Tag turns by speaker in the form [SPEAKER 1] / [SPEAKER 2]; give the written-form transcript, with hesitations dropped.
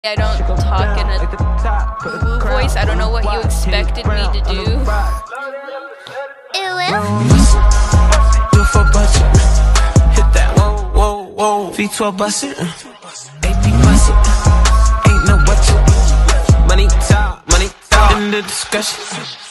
[SPEAKER 1] I don't talk in a woo voice. I don't know what you expected me to do.
[SPEAKER 2] Do for budget. Hit that whoa. V12 bust it. AP bust it. Ain't no budget. Money talk in the discussion.